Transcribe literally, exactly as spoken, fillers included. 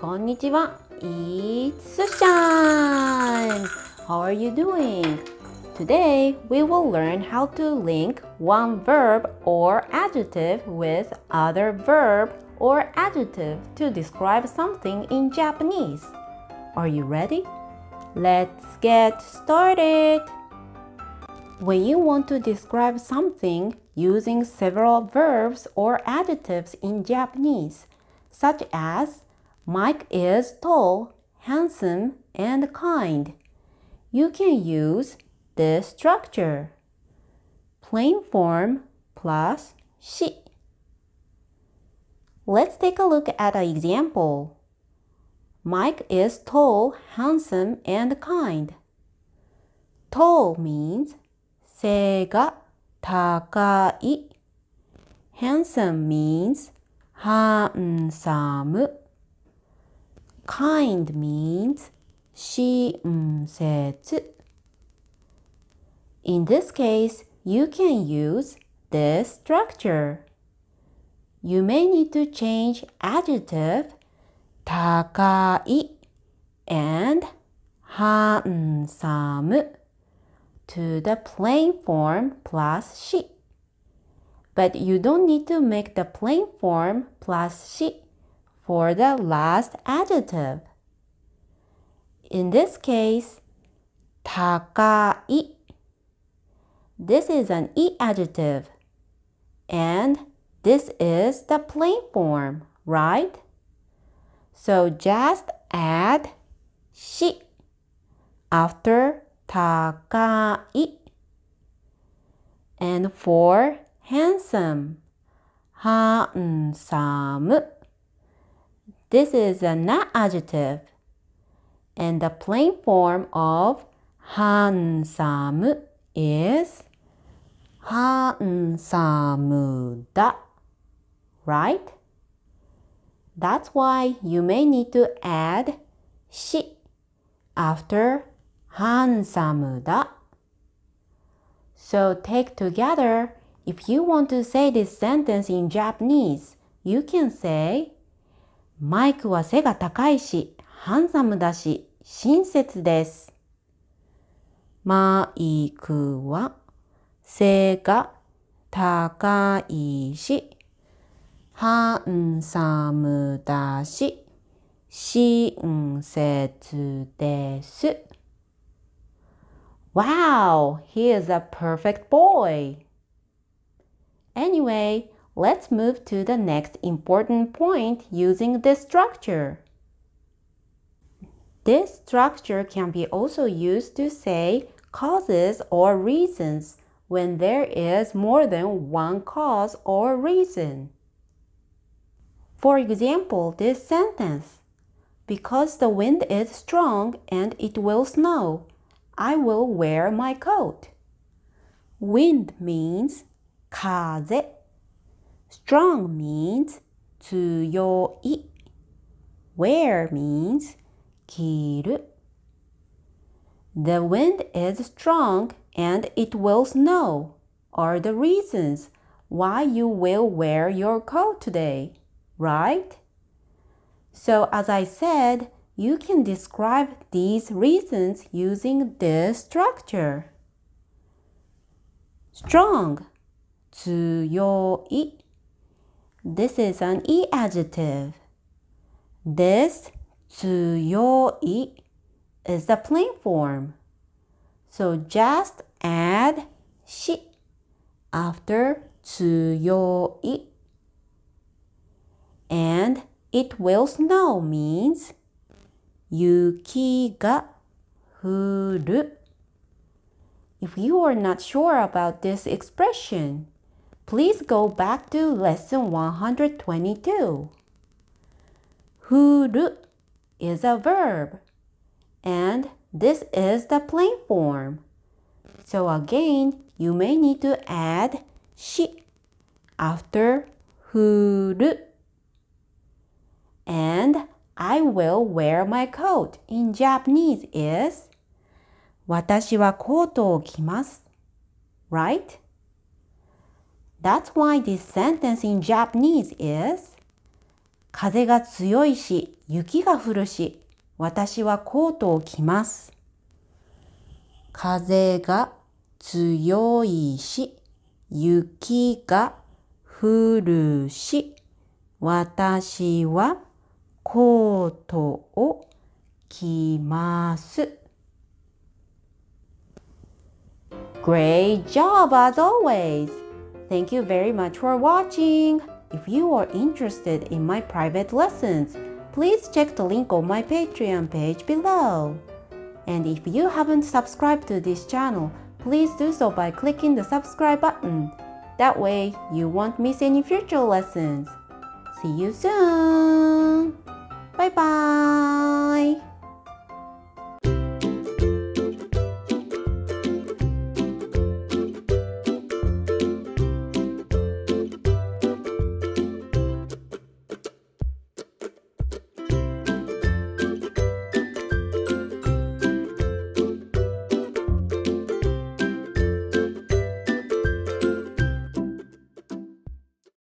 こんにちは。It's Sushi-chan. How are you doing? Today, we will learn how to link one verb or adjective with other verb or adjective to describe something in Japanese. Are you ready? Let's get started. When you want to describe something using several verbs or adjectives in Japanese, such as Mike is tall, handsome, and kind, you can use this structure: plain form plus shi. Let's take a look at an example. Mike is tall, handsome, and kind. Tall means 背が高い. Handsome means handsome. Kind means 親切. In this case, you can use this structure. You may need to change adjective 高い and handsome to the plain form plus shi. But you don't need to make the plain form plus shi for the last adjective. In this case, 高い. This is an I adjective, and this is the plain form, right? So just add shi after 高い. And for handsome, handsome. This is a not adjective, and the plain form of handsome is ハンサムだ, right? That's why you may need to add し after ハンサムだ. So take together, if you want to say this sentence in Japanese, you can say マイクは背が高いし、ハンサムだし、親切です。マイクは背が高いし、ハンサムだし、親切です。Wow, he is a perfect boy. Anyway, let's move to the next important point using this structure. This structure can be also used to say causes or reasons when there is more than one cause or reason. For example, this sentence: because the wind is strong and it will snow, I will wear my coat. Wind means 風. Strong means 強い. Wear means 着る. The wind is strong and it will snow are the reasons why you will wear your coat today, right? So as I said, you can describe these reasons using this structure. Strong, 強い. This is an I adjective. This 強い is the plain form. So just add shi after 強い. And it will snow means 雪が降る. If you are not sure about this expression, please go back to lesson one hundred twenty-two. 降る is a verb, and this is the plain form. So again, you may need to add shi after 降る. And I will wear my coat in Japanese is 私はコートを着ます. Right? That's why this sentence in Japanese is 風が強いし雪が降るし、私はコートを着ます。風が強いし、雪が降るし、私はコートを着ます。Great job as always! Thank you very much for watching. If you are interested in my private lessons, please check the link on my Patreon page below. And if you haven't subscribed to this channel, please do so by clicking the subscribe button. That way, you won't miss any future lessons. See you soon! Bye bye!